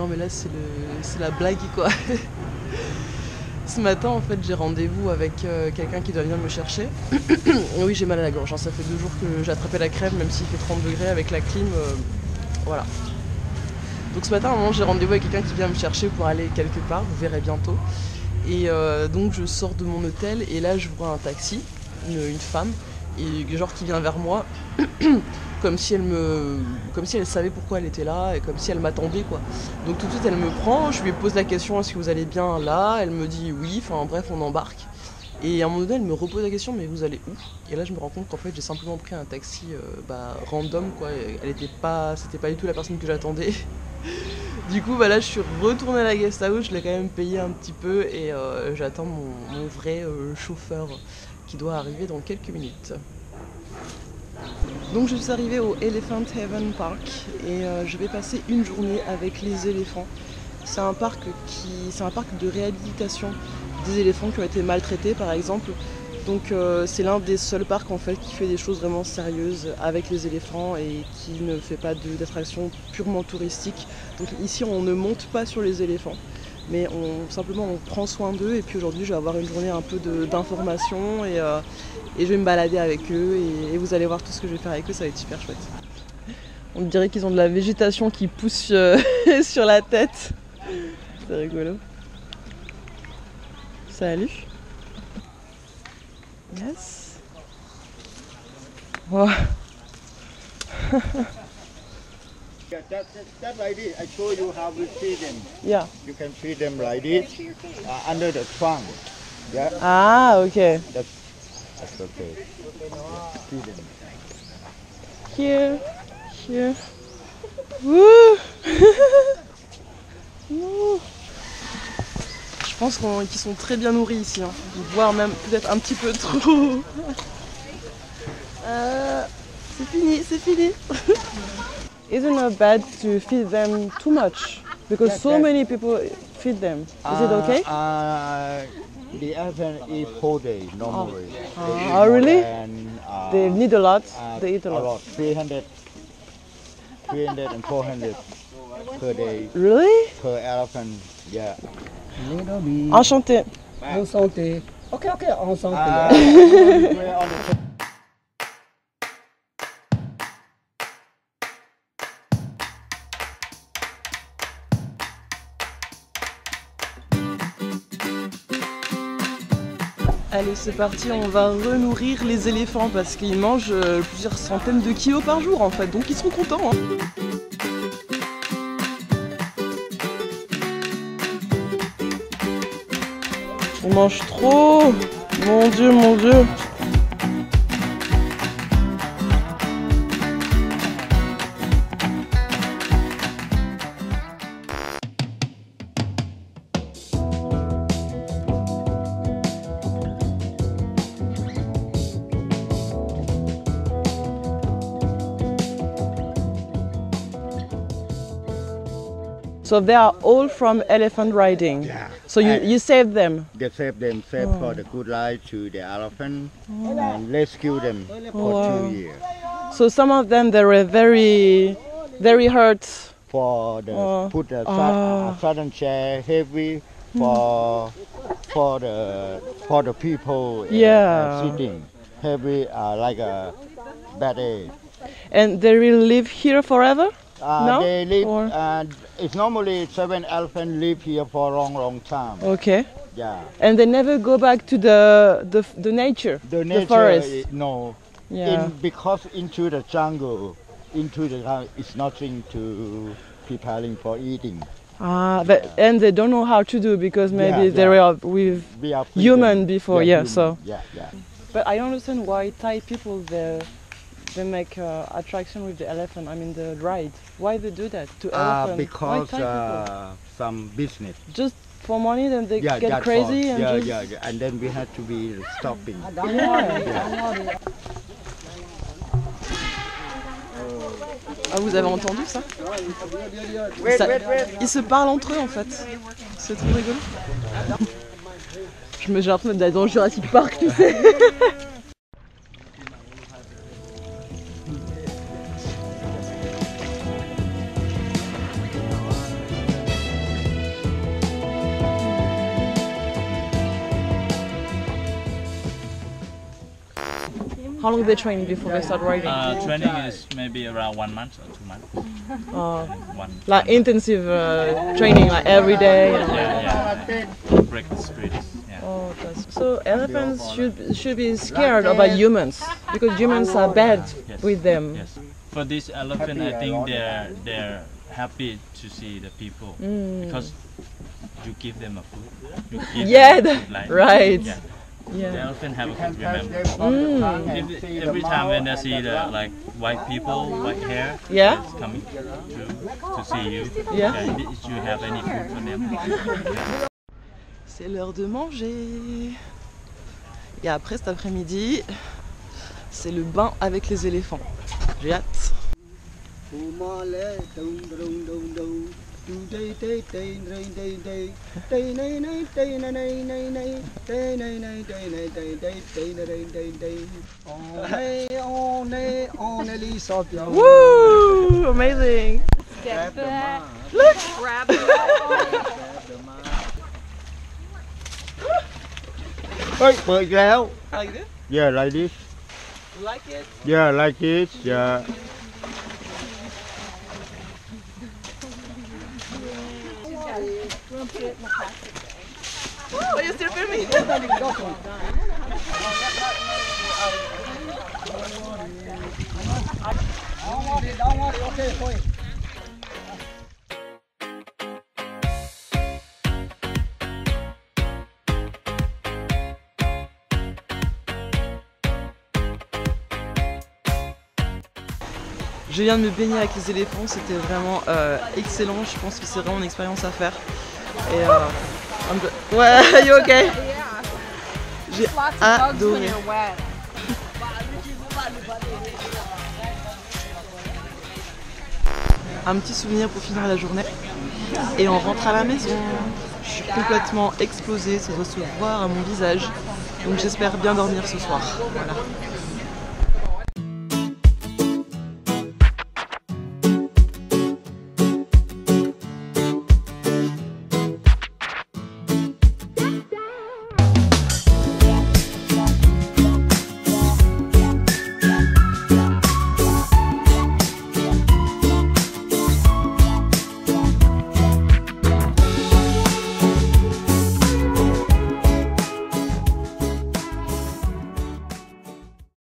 non mais là c'est la blague quoi. Ce matin en fait j'ai rendez-vous avec quelqu'un qui doit venir me chercher. Oui j'ai mal à la gorge, hein. Ça fait 2 jours que j'ai attrapé la crève même s'il fait 30 degrés avec la clim. Voilà. Donc ce matin à un moment j'ai rendez-vous avec quelqu'un qui vient me chercher pour aller quelque part, vous verrez bientôt. Et donc je sors de mon hôtel et là je vois un taxi, une femme, et genre qui vient vers moi. Comme si elle savait pourquoi elle était là et comme si elle m'attendait quoi. Donc tout de suite elle me prend, je lui pose la question est-ce que vous allez bien là, elle me dit oui, enfin bref on embarque. Et à un moment donné elle me repose la question mais vous allez où? Et là je me rends compte qu'en fait j'ai simplement pris un taxi random quoi, c'était pas du tout la personne que j'attendais. Du coup bah là je suis retournée à la guest house, je l'ai quand même payé un petit peu et j'attends mon vrai chauffeur qui doit arriver dans quelques minutes. Donc je suis arrivée au Elephant Haven Park et je vais passer une journée avec les éléphants. C'est un parc de réhabilitation des éléphants qui ont été maltraités par exemple. Donc c'est l'un des seuls parcs en fait qui fait des choses vraiment sérieuses avec les éléphants et qui ne fait pas d'attractions purement touristiques. Donc ici on ne monte pas sur les éléphants, mais simplement on prend soin d'eux et puis aujourd'hui je vais avoir une journée un peu d'information et je vais me balader avec eux et vous allez voir tout ce que je vais faire avec eux, ça va être super chouette. On dirait qu'ils ont de la végétation qui pousse sur la tête. C'est rigolo. Salut. Yes. Wow. That like this, I show you how we feed them. Yeah. You can feed them like this, under the trunk. Yeah. Ah, okay. That's okay. Feed them. Here. Wouh. Je pense qu'ils sont très bien nourris ici, hein. Voire même peut-être un petit peu trop. C'est fini. Isn't it bad to feed them too much? Because so many people feed them. Is it okay? The elephant eat whole day normally. Oh, really? They need a lot. They eat a lot. 300 and 400 per day. Really? Per elephant, yeah. Enchanté. Enchanté. Ok, enchanté. Allez, c'est parti, on va renourrir les éléphants parce qu'ils mangent plusieurs centaines de kilos par jour en fait, donc ils seront contents. Hein. On mange trop. Mon Dieu, mon Dieu. So they are all from elephant riding. Yeah. So you save them. They save for the good life to the elephant and rescue them for 2 years. So some of them they were very hurt. For the put the sudden chair heavy for the people sitting heavy like a bad aid. And they will live here forever? No? They live. It's normally 7 elephants live here for a long time. Okay. Yeah. And they never go back to the nature, the forest. No. Yeah. Because into the jungle, it's nothing to preparing for eating. And they don't know how to do because maybe they were with human before. Yeah. So. Yeah. But I don't understand why Thai people they make attraction with the elephant. I mean the ride. Why they do that to elephant? Because some business. Just for money, then they get crazy and and then we had to be stopping. Ah, vous avez entendu ça? Ils se parlent entre eux en fait. C'est trop rigolo. J'ai l'impression d'être dans Jurassic Park, tu sais. How long they train before they start riding? Training is maybe around 1 month or 2 months. Like intensive training, like every day. Yeah. Break the streets. Yeah. Oh, so elephants should be scared about humans because humans are bad with them. Yes. For this elephant, I think they're happy to see the people because you give them a food. You give them a food line. Right. Yeah. Yeah. The elephant have a good remember. Every time when they see the white people, white hair, it's coming to see you. Did you have any food for them? C'est l'heure de manger. Et après cet après-midi, c'est le bain avec les éléphants. J'ai hâte. Woo! Amazing! Look! Grab Ôi, bơi kéo. Like this? Yeah, like this. Like it? Yeah, like it. Yeah. Oh, you still filming? Don't worry, okay, fine. Je viens de me baigner avec les éléphants, c'était vraiment excellent, je pense que c'est vraiment une expérience à faire. Et ouais, you okay? J'ai adoré. Un petit souvenir pour finir la journée. Et on rentre à la maison. Je suis complètement explosée, ça doit se voir à mon visage. Donc j'espère bien dormir ce soir. Voilà.